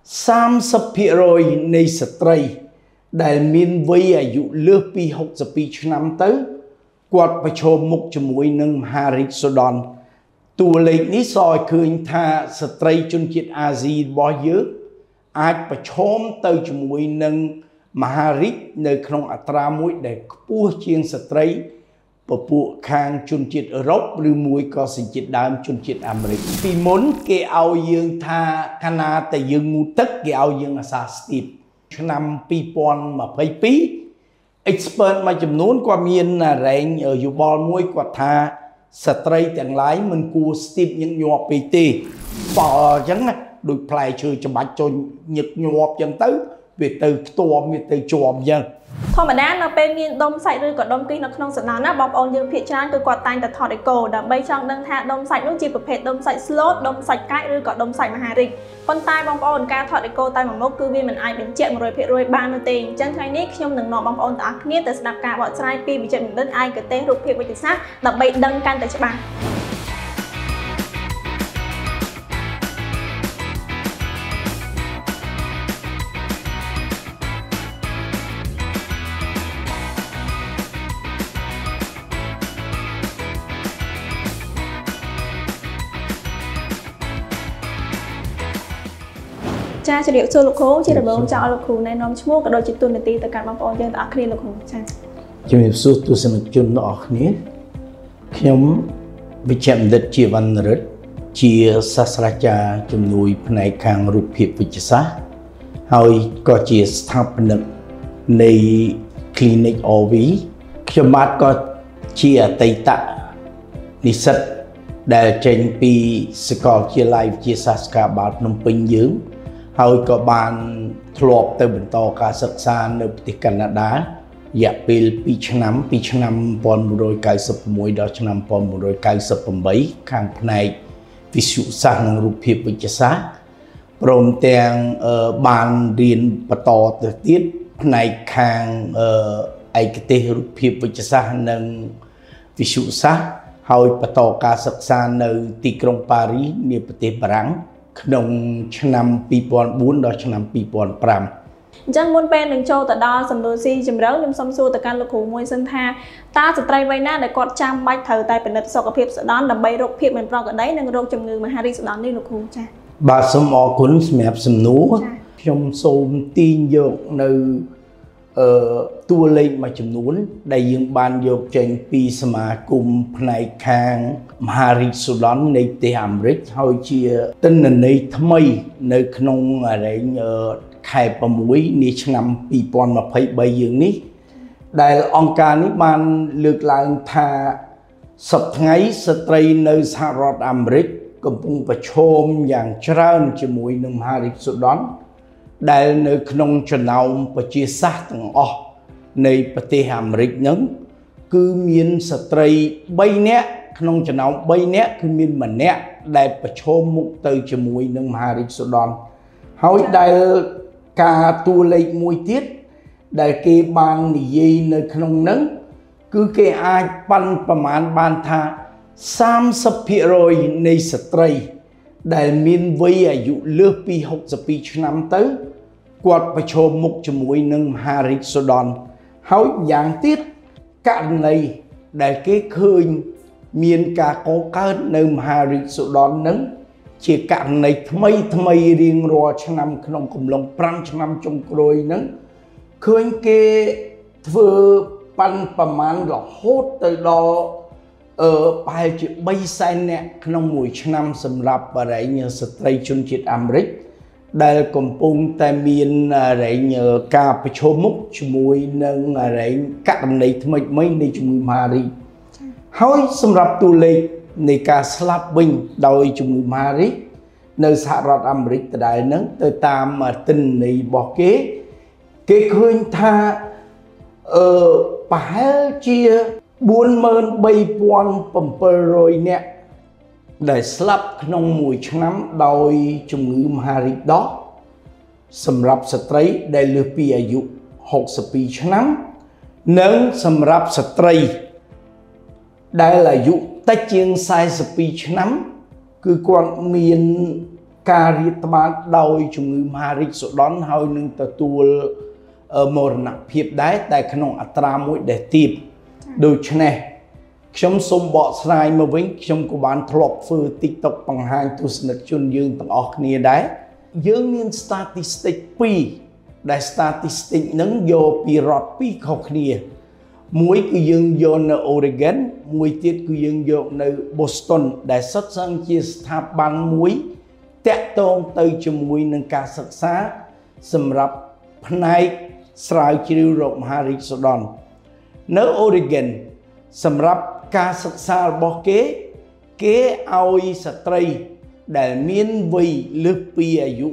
30% នៃស្ត្រីដែលមានវ័យអាយុលើសពី62ឆ្នាំទៅគាត់ប្រឈមមុខជាមួយនឹងមហារីកសូដនតួលេខនេះសឲ្យឃើញថាស្ត្រីជនជាតិអាស៊ីរបស់យើងអាចប្រឈមទៅជាមួយនឹងមហារីកនៅក្នុងអត្រាមួយដែលខ្ពស់ជាងស្ត្រីពពួកខាងជនជាតិអឺរ៉ុបឬមួយក៏សញ្ជាតិដើមជនជាតិអាមេរិកពីមុនគេឲ្យយើងថាកាលណាតែយើងងូតទឹកគេឲ្យយើងអាសាស្ទាបឆ្នាំ2022 expert មួយចំនួនគាត់មានរែងយោបល់មួយគាត់ថាស្ត្រីទាំងឡាយមិនគួរស្ទាបញឹកញាប់ពេកទេបើអញ្ចឹងដូចផ្លែឈើច្បាច់ចុញញឹកញាប់អញ្ចឹងទៅវាទៅផ្ទាំវាទៅជាប់អញ្ចឹងធម្មតានៅពេលមានដុំសាច់ឬក៏ដុំគីសនៅក្នុងសណ្ដានណាបងប្អូនយើងភាគច្រើនគឺគាត់តែងតែថតអេកូដើម្បីចង់ដឹងថាដុំសាច់នោះជាប្រភេទដុំសាច់ slot ដុំសាច់កាច់ឬក៏ដុំសាច់មហារីកប៉ុន្តែបងប្អូនការថតអេកូតែមួយមុខគឺវាមិនអាចបញ្ជាក់ 100% បាននោះទេអញ្ចឹងថ្ងៃនេះខ្ញុំនឹងនាំបងប្អូនទាំងអស់គ្នាទៅស្ដាប់ការបកស្រាយពីវិជ្ជាបណ្ឌិតឯកទេសរូបភាពវិទ្យាសាស្ត្រដើម្បីដឹងកាន់តែច្បាស់ចាជម្រាបសួរលោកគ្រូជាដំបូងចង់ឲ្យលោកគ្រូណែនាំឈ្មោះក៏ដូចជាតួនាទីទៅកាន់បងប្អូនយើងទាំងអស់គ្នាលោកគ្រូចាជម្រាបសួរទស្សនិកជនទាំងអស់គ្នាខ្ញុំវិជ្ជបណ្ឌិតជាវណ្ណរិទ្ធជាសាស្ត្រាចារ្យជំនួយផ្នែកខាងរូបភាពវិទ្យាសាស្ត្រហើយក៏ជាស្ថាបនិកនៃ Clinic OV ខ្ញុំបាទក៏ជាអតីតនិស្សិតដែលចេញពីសាកលវិទ្យាល័យវិទ្យាសាស្ត្រកាបាលភ្នំពេញយើងហើយក៏បានធ្លាប់ទៅបន្តការសិក្សានៅប្រទេសកាណាដាររយៈពេល2ឆ្នាំពីឆ្នាំ1996ដល់ឆ្នាំ1998ខាងផ្នែកវិទ្យាសាស្ត្រនិងរូបភាពវិទ្យាសាស្ត្រព្រមទាំងបានរៀនបន្តទៅទៀតផ្នែកខាងឯកទេសរូបភាពវិទ្យាសាស្ត្រនិងវិទ្យាសាស្ត្រហើយបន្តការសិក្សានៅទីក្រុងប៉ារីសនៃប្រទេសបារាំងក្នុងឆ្នាំ2004ដល់ឆ្នាំ2005 អញ្ចឹងមុនពេលនឹងចូលទៅដល់សំណួរស៊ីជម្រៅខ្ញុំសូមសួរទៅកាន់លោកគ្រូមួយសិនថាតើស្ត្រីវ័យណាដែលគាត់ចាំបាច់ត្រូវតែពិនិត្យសុខភាពស្ដន់ដើម្បីរកភាពមិនប្រក្រតីនិងរោគជំងឺមហារីកស្ដន់នេះលោកគ្រូចា៎បាទសូមអរគុណសម្រាប់សំណួរខ្ញុំសូមទាញយកនៅតួលេខមួយចំនួនដែលយើងបានយកចេញពីសមាគមផ្នែកខាងមហារីកសូដននៃប្រទេសអាមេរិកហើយជាទិន្នន័យថ្មីនៅក្នុងរែងខែ6នៃឆ្នាំ2023យើងនេះដែលអង្គការនេះបានលើកឡើងថាសប្តាហ៍ថ្ងៃស្ត្រីនៅសហរដ្ឋអាមេរិកកំពុងប្រឈមយ៉ាងច្រើនជាមួយនឹងមហារីកសូដនដែលនៅក្នុងចំណោមប្រជាសាស្ត្រទាំងអស់នៃប្រទេសអាមេរិកហ្នឹងគឺមានស្ត្រី3នាក់ក្នុងចំណោម3នាក់គឺមានម្នាក់ដែលប្រឈមមុខទៅជាមួយនឹងមហារីកសូដនហើយដែលការតួលេខមួយទៀតដែលគេបាននិយាយនៅក្នុងហ្នឹងគឺគេអាចប៉ាន់ប្រមាណបានថា30% នៃស្ត្រីដែលមានវ័យអាយុលើសពី62ឆ្នាំទៅគាត់ប្រឈមមុខជាមួយនឹងមហារីកសូដនហើយយ៉ាងទៀតករណីដែលគេឃើញមានការកកើតនៅមហារីកសូដននឹងជាករណីថ្មីរៀងរាល់ឆ្នាំក្នុងកំឡុង5ឆ្នាំចុងក្រោយហ្នឹងឃើញគេធ្វើប៉ាន់ប្រមាណរហូតទៅដល់ប្រហែលជា300,000នាក់ក្នុងមួយឆ្នាំសម្រាប់រែងស្ត្រីជនជាតិអាមេរិកដែលកំពុងតែមានរែងការប្រឈមមុខជាមួយនឹងរែងករណីថ្មីនៃជំងឺមហារីកហើយសម្រាប់តួលេខនៃការស្លាប់វិញដោយជំងឺមហារីកនៅសហរដ្ឋអាមេរិកដដែលហ្នឹងទៅតាមទិន្នន័យរបស់គេឃើញថាប្រហែលជា43,700 នាក់ដែលស្លាប់ក្នុងមួយឆ្នាំដោយជំងឺមហារីកដោះសម្រាប់ស្ត្រីដែលលើសពីអាយុ62ឆ្នាំនិងសម្រាប់ស្ត្រីដែលអាយុតិចជាង42ឆ្នាំគឺគាត់មានការរាតត្បាតដោយជំងឺមហារីកសូដនហើយនឹងទទួលមរណភាពដែរតែក្នុងអត្រាមួយដែលទាបដូច្នេះខ្ញុំសូមបកស្រាយមកវិញខ្ញុំក៏បានធ្លាប់ធ្វើ TikTok បង្ហាញទស្សនិកជនយើងទាំងអស់គ្នាដែរយើងមាន statistic 2ដែល statistic ហ្នឹងយកពីរដ្ឋ2ខុសគ្នាមួយគឺយើងយកនៅ Oregon មួយទៀតគឺយើងយកនៅ Boston ដែលសុទ្ធសឹងជាស្ថាប័នមួយតាក់ទងទៅជាមួយនឹងការសិក្សាសម្រាប់ផ្នែកស្រាវជ្រាវរោគមហារីកសូដននៅ Oregon សម្រាប់ការសិក្សារបស់គេឲ្យស្ត្រីដែលមានវ័យលើសពីអាយុ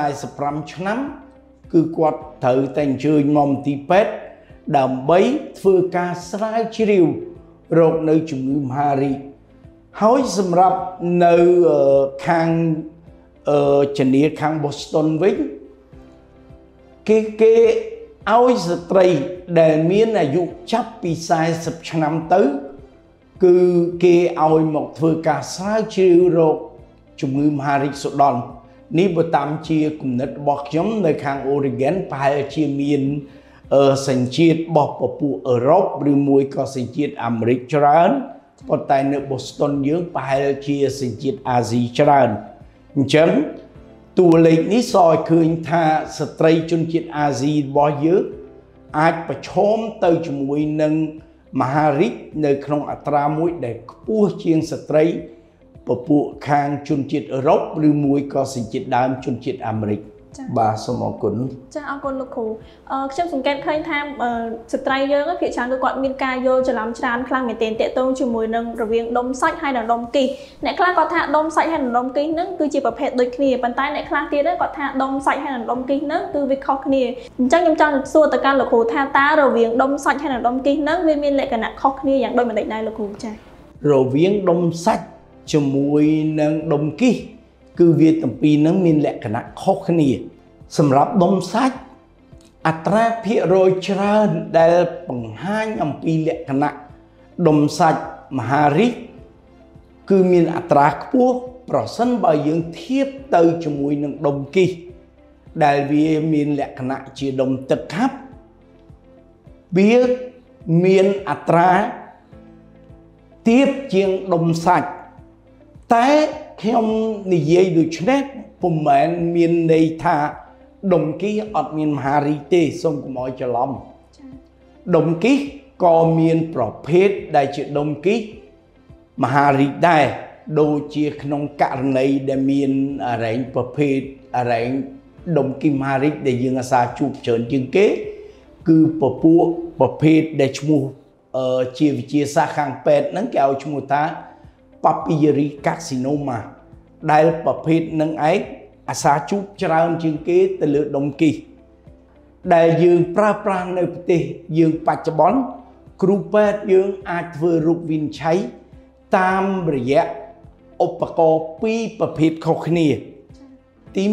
45ឆ្នាំគឺគាត់ត្រូវតែអញ្ជើញមកមន្ទីរពេទ្យដើម្បីធ្វើការស្រាវជ្រាវរោគនៅជំងឺមហារីកហើយសម្រាប់នៅខាងជំនាខាង Boston វិញគេឲ្យស្ត្រីដែលមានអាយុចាប់ពី40ឆ្នាំទៅគឺគេឲ្យមកធ្វើការស្រាវជ្រាវរោគជំងឺមហារីកសូដននេះបើតាមជាគំនិតរបស់ខ្ញុំនៅខាង Oregon ប្រហែលជាមានសញ្ជាតិរបស់ពពួកអឺរ៉ុបឬមួយក៏សញ្ជាតិអាមេរិកច្រើនប៉ុន្តែនៅ Boston យើងប្រហែលជាសញ្ជាតិអាស៊ីច្រើនអញ្ចឹងតួលេខនេះសឲ្យឃើញថាស្ត្រីជនជាតិអាស៊ីរបស់យើងអាចប្រឈមទៅជាមួយនឹងមហារីកនៅក្នុងអត្រាមួយដែលខ្ពស់ជាងស្ត្រីពពួកខាងជនជាតិអឺរ៉ុបឬមួយក៏សញ្ជាតិដើមជនជាតិអាមេរិកបាទសូមអរគុណចាអរគុណលោកគ្រូខ្ញុំសង្កេតឃើញថាស្ត្រីយើងភាគច្រើនគឺគាត់មានការយល់ច្រឡំច្រើនខ្លាំងមែនទែនតាក់ទងជាមួយនឹងរវាងដុំសាច់ហើយនិងដុំគីសអ្នកខ្លះគាត់ថាដុំសាច់ហើយនិងដុំគីសហ្នឹងគឺជាប្រភេទដូចគ្នាប៉ុន្តែអ្នកខ្លះទៀតគាត់ថាដុំសាច់ហើយនិងដុំគីសហ្នឹងគឺវាខុសគ្នាអញ្ចឹងខ្ញុំចង់សួរទៅកាន់លោកគ្រូថាតើរវាងដុំសាច់ហើយនិងដុំគីសហ្នឹងវាមានលក្ខណៈខុសគ្នាយ៉ាងដូចម្តេចដែរលោកគ្រូចារវាងដុំសាច់ជាមួយនឹងដុំគីសគឺវាទាំងពីរហ្នឹងមានលក្ខណៈខុសគ្នាសម្រាប់ដុំសាច់អត្រាភាគរយច្រើនដែលបង្ហាញអំពីលក្ខណៈដុំសាច់មហារីកគឺមានអត្រាខ្ពស់ប្រសិនបើយើងធៀបទៅជាមួយនឹងដុំគីសដែលវាមានលក្ខណៈជាដុំទឹកខាប់វាមានអត្រាទាបជាងដុំសាច់តែខ្ញុំនិយាយដូចនេះពុំមែនមានន័យថាដុំគីសអត់មានមហារីកទេសូមកុំឲ្យច្រឡំដុំគីសក៏មានប្រភេទដែលជាដុំគីសមហារីកដែរដូចជាក្នុងករណីដែលមានរែងប្រភេទរែងដុំគីសមហារីកដែលយើងអាសាជួបច្រើនជាងគេគឺពពួកប្រភេទដែលឈ្មោះជាវិទ្យាសាស្ត្រខាងពេទ្យហ្នឹងគេឲ្យឈ្មោះថា Papillary carcinoma ដែលប្រភេទនឹងឯងអាសាជួបច្រើនជាងគេទៅលើដុំគីសដែលយើងប្រើប្រាស់នៅប្រទេសយើងបច្ចុប្បន្នគ្រូពេទ្យយើងអាចធ្វើរោគវិនិច្ឆ័យតាមរយៈឧបករណ៍ពីរប្រភេទខុសគ្នាទី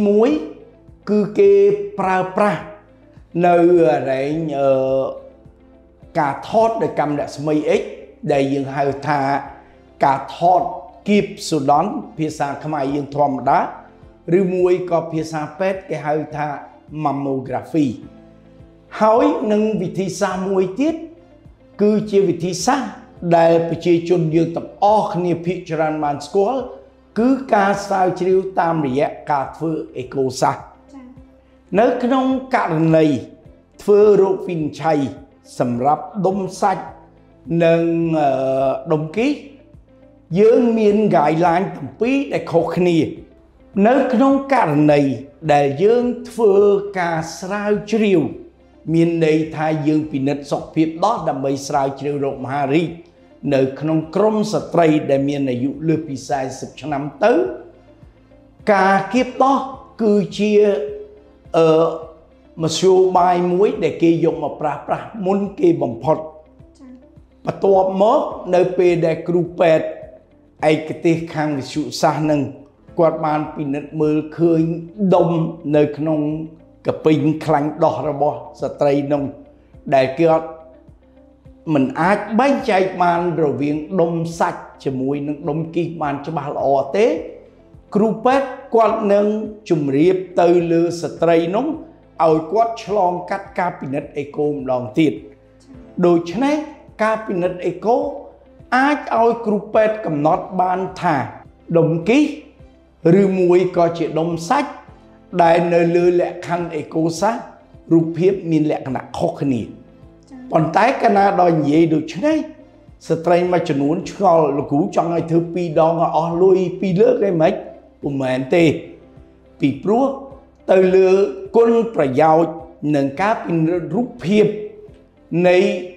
1គឺគេប្រើប្រាស់នៅរែងការថតដោយកាំរស្មី X ដែលយើងហៅថាការថតគៀបសូដនភាសាខ្មែរយើងធម្មតាឬមួយក៏ភាសាពេទ្យគេហៅថា mammography ហើយនឹងវិធីសាស្ត្រមួយទៀតគឺជាវិធីសាស្ត្រដែលប្រជាជនយើងទាំងអស់គ្នាភាគច្រើនបានស្គាល់គឺការស្រាវជ្រាវតាមរយៈការធ្វើអេកូសាស្ត្រនៅក្នុងករណីធ្វើរោគវិនិច្ឆ័យសម្រាប់ដុំសាច់និងដុំគីសយើងមាន guideline ទាំងពីរដែលខុសគ្នានៅក្នុងករណីដែលយើងធ្វើការស្រាវជ្រាវមានន័យថាយើងពិនិត្យសុខភាពដោះដើម្បីស្រាវជ្រាវរោគមហារីកនៅក្នុងក្រុមស្ត្រីដែលមានអាយុលើសពី40ឆ្នាំទៅការគៀបដោះគឺជាមធ្យោបាយមួយដែលគេយកមកប្រើប្រាស់មុនគេបំផុតបន្ទាប់មកនៅពេលដែលគ្រូពេទ្យឯកទេសខាងវិទ្យាសាស្ត្រនឹងគាត់បានពិនិត្យមើលឃើញដុំនៅក្នុងកពិញខ្លាញ់ដោះរបស់ស្ត្រីនោះដែលគាត់មិនអាចបែងចែកបានរវាងដុំសាច់ជាមួយនឹងដុំគីសបានច្បាស់ល្អទេគ្រូពេទ្យគាត់នឹងជម្រាបទៅលើស្ត្រីនោះឲ្យគាត់ឆ្លងកាត់ការពិនិត្យអេកូម្ដងទៀតដូច្នេះការពិនិត្យអេកូអាចឲ្យគ្រូពេទ្យកំណត់បានថាដុំគីសឬមួយក៏ជាដុំសាច់ដែលនៅលើលក្ខខណ្ឌអេកូសាស្ត្ររូបភាពមានលក្ខណៈខុសគ្នាប៉ុន្តែកាលណាដល់និយាយដូច្នេះស្ត្រីមួយចំនួនឆ្ងល់លោកគ្រូចង់ឲ្យធ្វើ2ដងឲ្យអស់លុយ2លើកអីមិនពុំមែនទេពីព្រោះទៅលើគុណប្រយោជន៍នឹងការពិនិត្យរូបភាពនៃ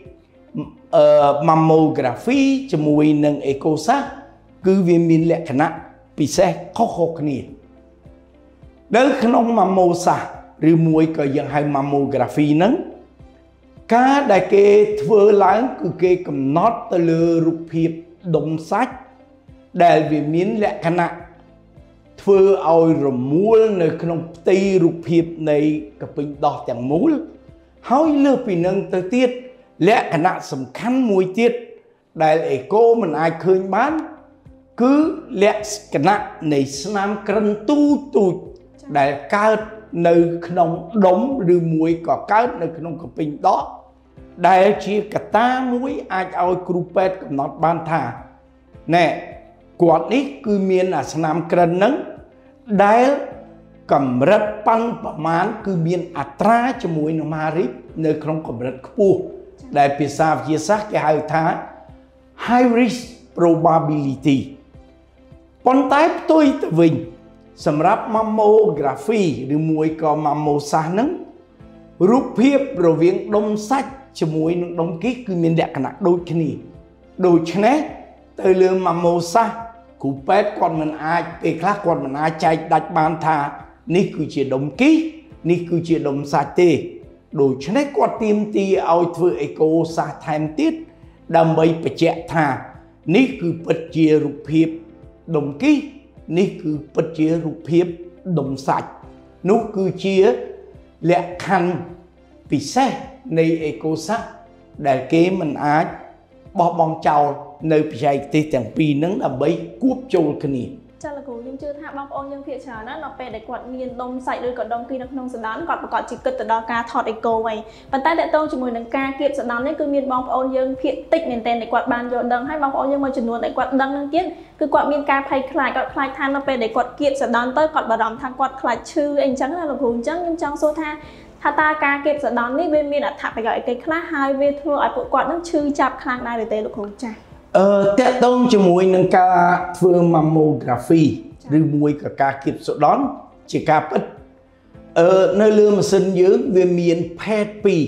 mammography ជាមួយនឹងអេកូសាស្ត្រគឺវាមានលក្ខណៈពិសេសខុសៗគ្នានៅក្នុងmammoសាស្ត្រឬមួយក៏យើងហៅ mammography ហ្នឹងការដែលគេធ្វើឡើងគឺគេកំណត់ទៅលើរូបភាពដុំសាច់ដែលវាមានលក្ខណៈធ្វើឲ្យរមួលនៅក្នុងផ្ទៃរូបភាពនៃកពិញដោះទាំងមូលហើយលើសពីនឹងទៅទៀតលក្ខណៈសំខាន់មួយទៀតដែលអេកូមិនអាចឃើញបានគឺលក្ខណៈនៃស្នាមក្រិនទូចដែលកើតនៅក្នុងដុំឬមួយក៏កើតនៅក្នុងកពិញដោះដែលជាកត្តាមួយអាចឲ្យគ្រូពេទ្យកំណត់បានថាណែគាត់នេះគឺមានអាស្នាមក្រិនហ្នឹងដែលកម្រិតប៉ាន់ប្រមាណគឺមានអត្រាជាមួយនឹងម៉ារីកនៅក្នុងកម្រិតខ្ពស់ដែលភាសាវិទ្យាសាស្ត្រគេហៅថា high risk probability ប៉ុន្តែផ្ទុយទៅវិញសម្រាប់ mammography ឬមួយក៏ mammo សាស្ត្រហ្នឹងរូបភាពរវាងដុំសាច់ជាមួយនឹងដុំគីសគឺមានលក្ខណៈដូចគ្នាដូច្នេះទៅលើ mammo សាស្ត្រគ្រូពេទ្យគាត់មិនអាចពេលខ្លះគាត់មិនអាចចែកដាច់បានថានេះគឺជាដុំគីសនេះគឺជាដុំសាច់ទេដូច្នេះគាត់ទាមទារឲ្យធ្វើអេកូសាស្ត្រថែមទៀតដើម្បីបញ្ជាក់ថានេះគឺពិតជារូបភាពដុំគីសនេះគឺពិតជារូបភាពដុំសាច់នោះគឺជាលក្ខខណ្ឌពិសេសនៃអេកូសាស្ត្រដែលគេមិនអាចបោះបង់ចោលនៅបច្ចេកទេសទាំងពីរហ្នឹងដើម្បីគួបចូលគ្នាចាលោកគ្រូខ្ញុំជឿថាបងប្អូនយើងភាគច្រើនណាស់នៅពេលដែលគាត់មានដុំសាច់ឬក៏ដុំគីនៅក្នុងសណ្ដានគាត់ប្រកាសជាគិតទៅដល់ការថតអេកូវិញប៉ុន្តែតើតើជាមួយនឹងការគៀបសណ្ដាននេះគឺមានបងប្អូនយើងភាគតិចមែនទែនដែលគាត់បានយល់ដឹងហើយបងប្អូនយើងមួយចំនួនដែលគាត់ដឹងនឹងទៀតគឺគាត់មានការភ័យខ្លាចគាត់ខ្លាចថានៅពេលដែលគាត់គៀបសណ្ដានទៅគាត់បារម្ភថាគាត់ខ្លាចឈឺអីអញ្ចឹងណាលោកគ្រូអញ្ចឹងខ្ញុំចង់សួរថាតើការគៀបសណ្ដាននេះវាមានអត្ថប្រយោជន៍អីគេខ្លះហើយវាធ្វើឲ្យពួកគាត់នឹងឈឺចាប់ខ្លាំងដែរឬទេលោកគ្រូចា៎តកតងជាមួយនឹងការធ្វើ mammography ឬមួយក៏ការគៀបសណ្ដានជាការពិតនៅលើម៉ាស៊ីនយើងវាមានផេត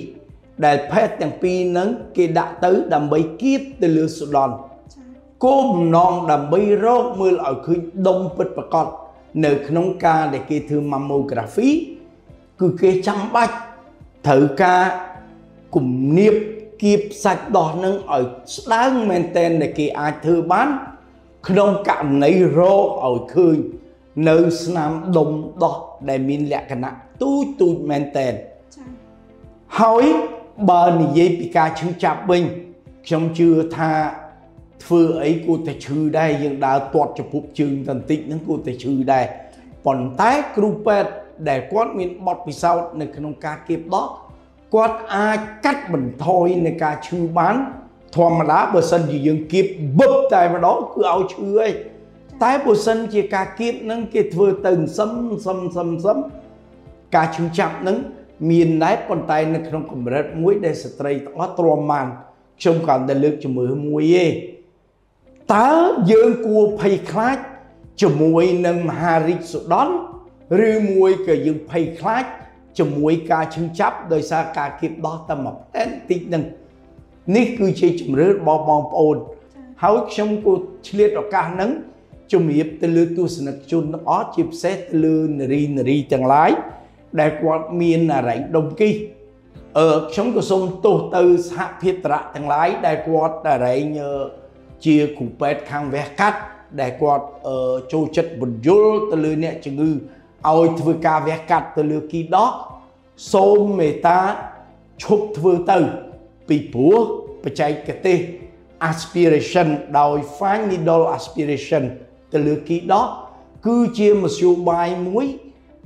2ដែលផេតទាំងពីរហ្នឹងគេដាក់ទៅដើម្បីគៀបទៅលើសណ្ដានគោលបំណងដើម្បីរកមើលឲ្យឃើញដុំពិតប្រាកដនៅក្នុងការដែលគេធ្វើ mammography គឺគេចាំបាច់ត្រូវការគំនាបគៀបសាច់ដោះនឹងឲ្យស្ដើងមែនតែនដែលគេអាចធ្វើបានក្នុងករណីរកឲ្យឃើញនៅស្នាមដុំដោះដែលមានលក្ខណៈទូចមែនតែនហើយបើនិយាយពីការឈឺចាប់វិញខ្ញុំជឿថាធ្វើអីគួរតែឈឺដែរយើងដើរទាត់ចំពុកជើងបន្តិចហ្នឹងគួរតែឈឺដែរប៉ុន្តែគ្រូពេទ្យដែលគាត់មានបទពិសោធន៍នៅក្នុងការគៀបដោះគាត់អាចកាត់បន្ថយនៃការឈឺបានធម្មតាបើសិនជាយើងគៀបបឹបតែម្ដងគឺឲ្យឈឺឯងតែបើសិនជាការគៀបហ្នឹងគេធ្វើទៅសឹមការឈឺចាប់ហ្នឹងមានដែរប៉ុន្តែនៅក្នុងកម្រិតមួយដែលស្ត្រីទាំងអស់ទ្រាំបានខ្ញុំគ្រាន់តែលើកជំរឿមួយទេតើយើងគួរភ័យខ្លាចជាមួយនឹងមហារីកសូដនឬមួយក៏យើងភ័យខ្លាចជាមួយការឈឺចាប់ដោយសារការគៀបដោះតែមួយផ្នែកតិចហ្នឹងនេះគឺជាជំរឿរបស់បងប្អូនហើយខ្ញុំក៏ឆ្លៀតឱកាសហ្នឹងជំរាបទៅលើទស្សនិកជនទាំងអស់ជាពិសេសទៅលើនារីទាំងឡាយដែលគាត់មានអរិញដុំគីសខ្ញុំក៏សូមទោសទៅសហភាពតរៈទាំងឡាយដែលគាត់អរិញជាគ្រូពេទ្យខាងវះកាត់ដែលគាត់ចូលចិត្តបញ្យល់ទៅលើអ្នកជំងឺឲ្យធ្វើការវះកាត់ទៅលើគីដោះសូមមេត្តាឈប់ធ្វើទៅពីព្រោះបច្ចេកទេស aspiration ដោយ fine needle aspiration ទៅលើគីដោះ cứ chia một số bài muối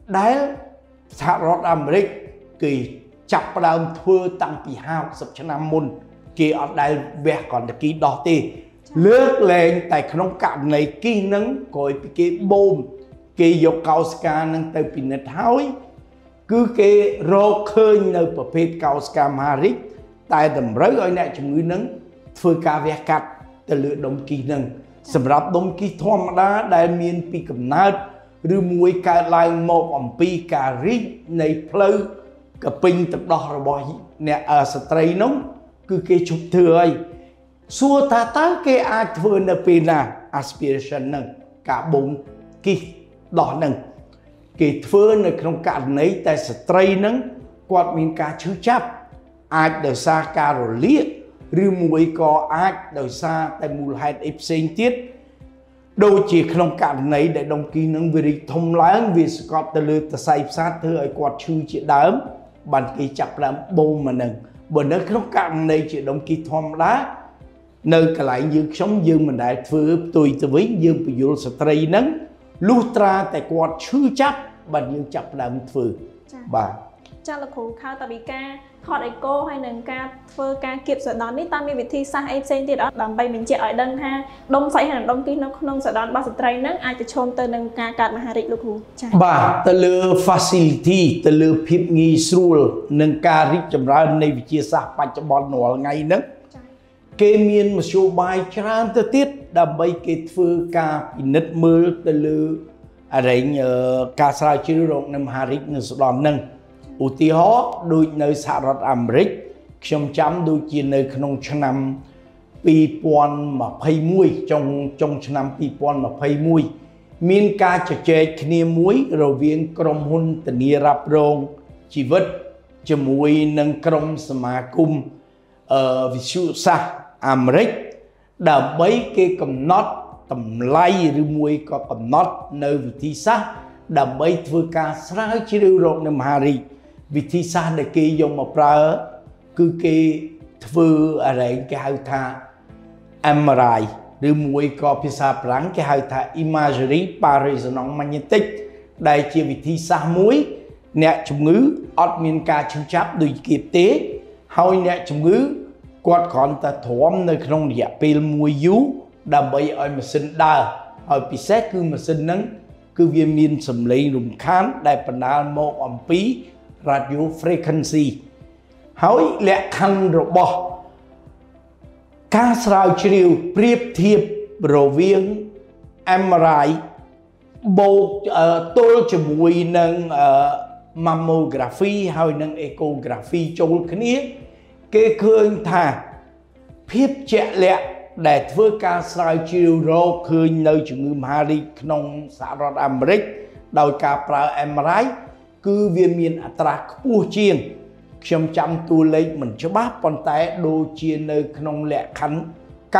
đá xã rốt Americ kỳ chập đàm thưa tăng bị hao sập cho năm môn kỳ ở đây vẽ còn là kỳ đỏ tì lướt lên tại không cạn này kỳ nâng coi cái bom kỳ dục cao ska nâng tới bị nứt hói cứ cái rô khơi nơiประเภท cao ska marit tại tầm rớt ở này chúng người nâng thưa ca vẽ cắt từ lựa đồng kỳ nângสำหรับดมกีธรรมดาได้มีนปีกำนัดหรือมวยการลายโมอมปีการิในเพลกระปิงตัดดอกระบอยเนี่ยสตรีน้องคือเกชุบเถื่อยสัวตาตาเกอาเฟื่อนปีน่ะ aspiration หนึ่งกะบุงกีดอกหนึ่งเกเฟื่อนในโครงการนี้แต่สตรีนั้นกวาดมีการชื่อจับอาจเดือดซาการเลียหรือมวยก็อาจโดยซาแต่มูลเหตุอิบเซนติดโดยจีขนมการในได้ดงกีนังวิริทมล้างวิสกอตตะลือตะไซซาเธอไอกวาดชื่อจีดามบันกีจับลำโบมาหนึ่งบนนั้นขนมการในจีดงกีทอมล้าเนื้อกระไหลยืดช่องยืมมันได้ฟื้นตุยตะวิยืมไปยุสตรีนั้นลูตราแต่กวาดชื่อจับบันยืมจับลำฟื้นบ่าจ้าละครูข้าวตะบีกาถอดไอโก้ให้หนึ่งการเฟอร์การเก็บสะดอนนี่ตามมีวิธีสร้างไอเซนติดอ่ะดำไปเป็นเจ้าไอดังฮะดมใส่ให้ดมกินน้องสะดอนบาสตรีนั้นอาจจะชมเตือนหนึ่งการการมหาริกลูกครูบ่าตะลือ facility ตะลือพิบงีสูลหนึ่งการริจำราในวิทยาศาสตร์ปัจจุบันหน่วยไงนึกเกมีนมาชูบายชรานตะติดดำไปเกิดฟื้นการพินิจมือตะลืออะไรการสลายชีวิตในมหาริกในสะดอนนึงอุทิศโดยในสหรัฐอเมริกชมจำโดยจีนในขนมชนำปีปอนมาพายมวยจงชนำปีปอนมาพายมวยมีการจะเจอคณีมวยเราเวียนกรมหุ่นตนีรับรองชีวิตจมวยนังกรมสมาคมวิสุทธิ์อเมริกดาบใบเกกำนัดตำไลหรือมวยก็กำนัดในวิธีซะดาบใบធ្វើការស្រាវជ្រាវរកនៅមហារីកវិធីសាស្ត្រដែលគេយកមកប្រើគឺគេធ្វើอะไรគេហៅថា MRI ឬមួយក៏ភាសាបារាំងគេហៅថា Imagery by Resonance Magnetic ដែលជាវិធីសាស្ត្រមួយអ្នកជំងឺអត់មានការឈឺចាប់ដូចគេទេហើយអ្នកជំងឺគាត់គ្រាន់តែទ្រាំនៅក្នុងរយៈពេលមួយយូរដើម្បីឲ្យម៉ាស៊ីនដើរហើយពិសេសគឺម៉ាស៊ីនហ្នឹងគឺវាមានសំឡេងរំខានដែលបណ្ដាលមកអំពី radio frequency ហើយលក្ខខណ្ឌរបស់ការស្រាវជ្រាវប្រៀបធៀបរវាង MRI បូកទល់ជាមួយនឹង mammography ហើយនឹង echography ចូលគ្នាគេឃើញថាភាពជាក់លាក់ដែលធ្វើការស្រាវជ្រាវរកឃើញនៅជំងឺមហារីកក្នុងសហរដ្ឋអាមេរិកដោយការប្រើ MRI គឺវាមានអត្រាខ្ពស់ជាងខ្ញុំចាំតួលេខមិនច្បាស់ប៉ុន្តែដូចជានៅក្នុងលក្ខខណ្ឌ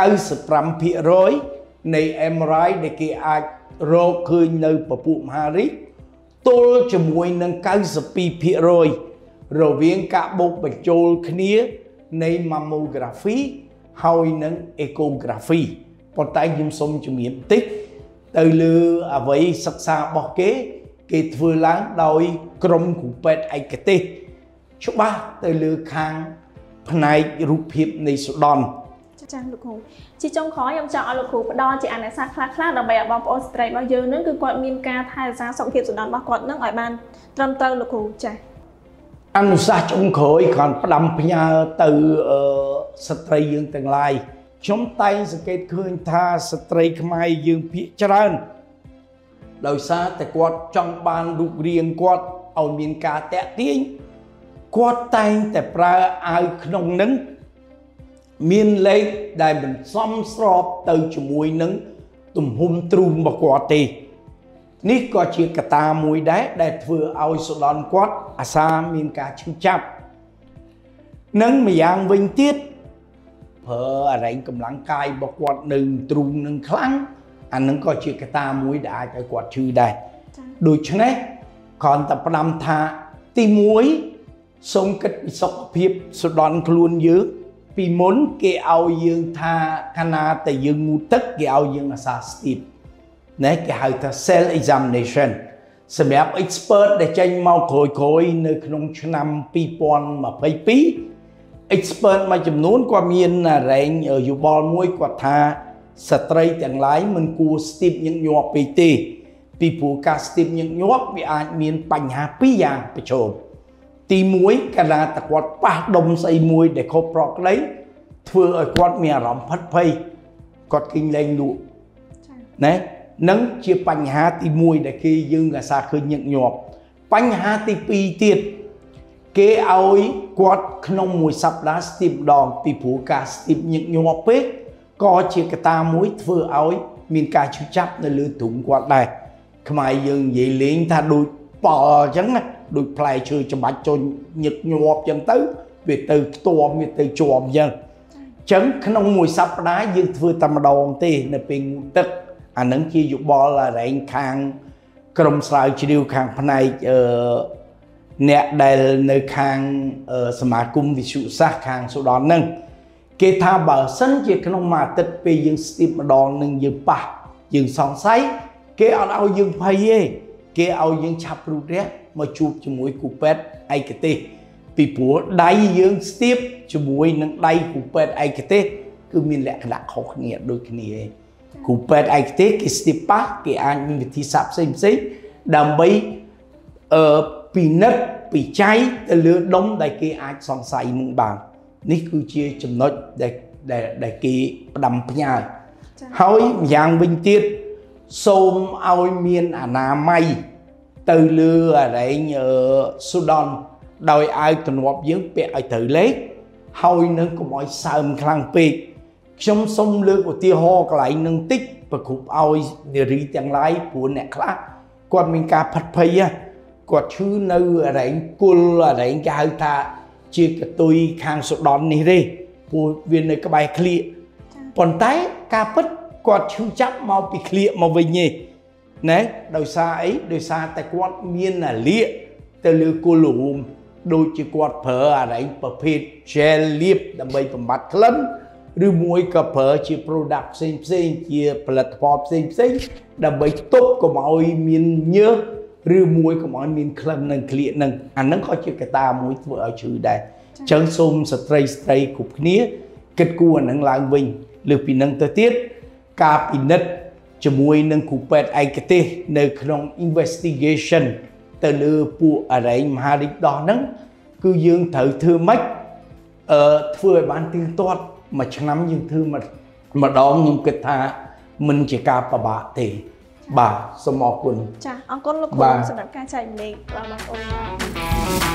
95% នៃ MRI ដែលគេអាចរកឃើញនៅពពួកមហារីកទល់ជាមួយនឹង 92% រវាងការបូកបញ្ចូលគ្នានៃ mammography ហើយនឹង echography ប៉ុន្តែខ្ញុំសូមជំរាបបន្តិចទៅលើអ្វីសិក្សារបស់គេធ្វើឡើងដោយក្រុមគ្រូពេទ្យឯកទេសច្បាស់ទៅលើខាងផ្នែករូបភាពនៃសុដនចា៎លោកគ្រូជាចុងក្រោយខ្ញុំចង់ឲ្យលោកគ្រូផ្ដល់ជាអនុសាសន៍ខ្លះៗដើម្បីឲ្យបងប្អូនស្ត្រីរបស់យើងនឹងគឺគាត់មានការថែរក្សាសុខភាពសុដនរបស់គាត់នឹងឲ្យបានត្រឹមត្រូវលោកគ្រូចា៎អនុសាសន៍ចុងក្រោយគ្រាន់ផ្ដាំផ្ញើទៅស្ត្រីយើងទាំងឡាយខ្ញុំតែងសង្កេតឃើញថាស្ត្រីខ្មែរយើងភាគច្រើនដោយសារតែគាត់ចង់បានរូបរាងគាត់ឲ្យមានការតាក់ទាញគាត់តែងតែប្រើអាវក្នុងនឹងមានលេខដែលមិនសមស្របទៅជាមួយនឹងទំហំទ្រូងរបស់គាត់ទេនេះក៏ជាកត្តាមួយដែរដែលធ្វើឲ្យសុដនគាត់អាសាមានការឈឺចាប់និងម្យ៉ាងវិញទៀតប្រើអរែងកម្លាំងកាយរបស់គាត់នៅទ្រូងនឹងខ្លាំងអានឹងក៏ជាកត្តាមួយដែលអាចឲ្យគាត់ឈឺដែរដូច្នេះគ្រាន់តែផ្ដាំថាទី1សូមគិតពីសុខភាពសុដនខ្លួនយើងពីមុនគេឲ្យយើងថាកាលណាតែយើងងូតទឹកគេឲ្យយើងអាសាស្ទាប nè cái hai ta self examinationสำหรับ expert ได้ใจมาคอยในขนมชนำปีปอนมาไปปี expert มาจำนวนกว่ามีนแรงอยู่บอลมวยกว่าท่าสตรีแต่งหลายมันกูสติปยังหยวกไปตีปีผูกาสติปยังหยวกวิอาจมีนปัญหาปีอย่างไปชมตีมวยกระดาตะกวดปากดมใส่มวยđểเขาปลอกlấy thưa ở quạt mía rõm phát phây quạt kinh lên đủ nè nâng chiaปัญหาตีมวยđể khi dương là xa khơi nhận nhọp បញ្ហាទី2ទៀតគេឲ្យគាត់ក្នុងមួយសប្តាហ៍ស្ទាបម្ដងពីព្រោះការស្ទាបញឹកញាប់ពេកក៏ជាកត្តាមួយធ្វើឲ្យមានការឈឺចាប់នៅលើទ្រូងគាត់ដែរខ្មែរយើងនិយាយលេងថាដូចប៉អញ្ចឹងណាដូចផ្លែឈើច្បាច់ចូលញឹកញាប់អញ្ចឹងទៅវាទៅខ្ទាំវាទៅជាប់អញ្ចឹងក្នុងមួយសប្តាហ៍យើងធ្វើតែម្ដងទេនៅពេលងូតទឹកអានឹងជាយោបល់រែងខាងក្រុមស្រាវជ្រាវខាងផ្នែកអ្នកដែលនៅខាងសមាគមវិទ្យាសាស្ត្រខាងសូដនហ្នឹងគេថាបើសិនជាក្នុងមួយអាទិត្យពេលយើងស្ទាបម្ដងនឹងយើងប៉ះយើងសង្ស័យគេអត់ឲ្យយើងភ័យទេគេឲ្យយើងឆាប់រូតរះមកជួបជាមួយគ្រូពេទ្យឯកទេសពីព្រោះដៃយើងស្ទាបជាមួយនឹងដៃគ្រូពេទ្យឯកទេសគឺមានលក្ខណៈខុសគ្នាដូចគ្នាឯងគ្រូពេទ្យឯកទេសគេស្ទាបប៉ះគេអាចមានវិធីសាស្ត្រផ្សេងដើម្បីពិនិត្យពិច័យទៅលើដុំដែលគេអាចសង្ស័យនឹងបាននេះគឺជាចំណុចដែលគេផ្ដាំផ្ញើហើយម្យ៉ាងវិញទៀតសូមឲ្យមានអនាម័យទៅលើអរែងសូដនដោយឲ្យទម្លាប់យើងពាក់ឲ្យត្រូវលេខហើយនឹងកុំឲ្យសើមខ្លាំងពេកខ្ញុំសូមលើកឧទាហរណ៍កន្លែងនឹងតិចប្រគប់ឲ្យនារីទាំងឡាយព្រោះអ្នកខ្លះគាត់មានការផិតភ័យគាត់ឈឺនៅអរែងគុលអរែងគេហៅថាជាកតុយខាងសូដននេះទេព្រោះវានៅក្បែរក្លៀកប៉ុន្តែការពិតគាត់ឈឺចាប់មកពីក្លៀកមកវិញទេណាដោយសារអីដោយសារតែគាត់មានអាលៀកទៅលើគុលរួមដូចជាគាត់ប្រើអរែងប្រភេទ gel លាបដើម្បីបំបត្តិក្លិនឬមួយក៏ប្រើជា product ផ្សេងជាផលិតផលផ្សេងដើម្បីទប់កុំឲ្យមានញើសឬមួយកុំឲ្យមានក្លិននឹងក្លៀកនឹងអាហ្នឹងក៏ជាកត្តាមួយធ្វើឲ្យឈឺដែរអញ្ចឹងសូមស្ត្រីគ្រប់គ្នាគិតគូរអាហ្នឹងឡើងវិញលើពីហ្នឹងទៅទៀតការពិនិត្យជាមួយនឹងគ្រូពេទ្យឯកទេសនៅក្នុង investigation ទៅលើពួកអរែងមហារីកដោះហ្នឹងគឺយើងត្រូវធ្វើម៉េចធ្វើឲ្យបានទៀងទាត់មួយឆ្នាំយើងធ្វើម្ដងខ្ញុំគិតថាមិនជាការពិបាកទេបាទសូមអរគុណចាអរគុណលោកគ្រូសម្រាប់ការចែករំលែកបងប្អូន